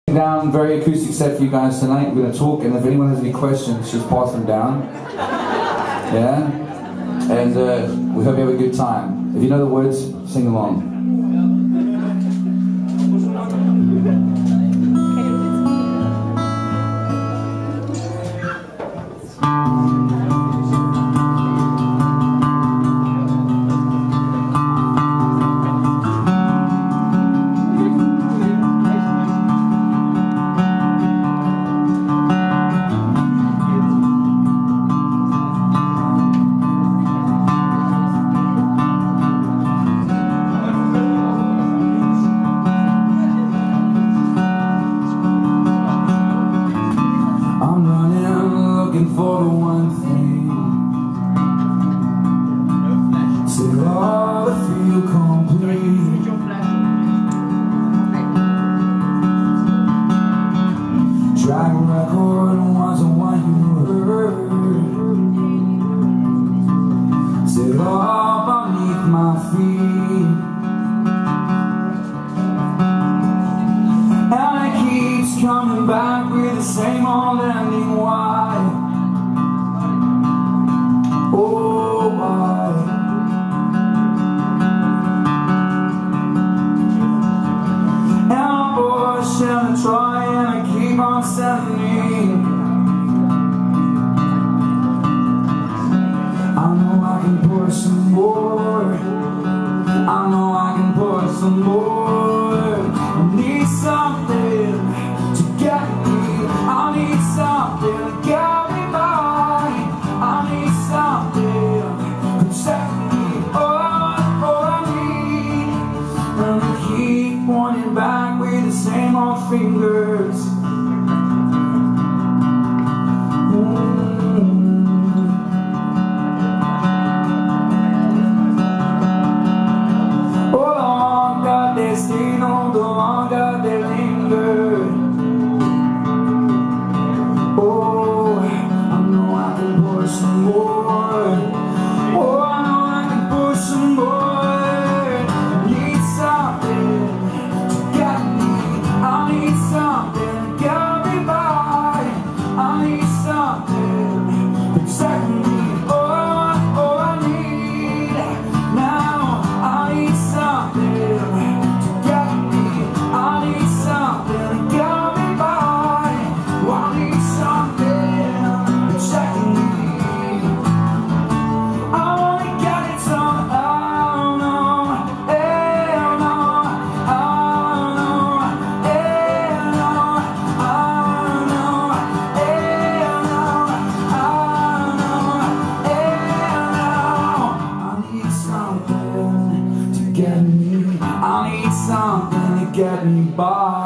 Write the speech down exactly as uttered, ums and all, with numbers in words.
Down, very acoustic set for you guys tonight. We're going to talk, and if anyone has any questions, just pass them down. Yeah? And uh, we hope you have a good time. If you know the words, sing along. For the one thing, till all I feel complete. Track record wasn't what you heard. Sit all beneath my feet, and it keeps coming back with the same old ending. Why? Oh, why? And I'm pushed and I try and I keep on sending. I know I can pour some more. I know I can pour some more. I need something to get me. I need something to get me by. I need something to set me on, all I need. And I keep pointing back with the same old fingers. Mm-hmm. Oh, longer they stay, no, the longer they linger. Oh, I know I can pour some more. Oh, I know I can pour some more. I need something to get me. I need something to get me by. I need something to protect me. Oh, oh, I need now. I need something to get me. I need something to get me by. Oh, I need something protecting me. I wanna get it some. Oh no, eh no, oh no, eh no, oh no, eh no, oh no, eh no. I need something to get me. I need something to get me by.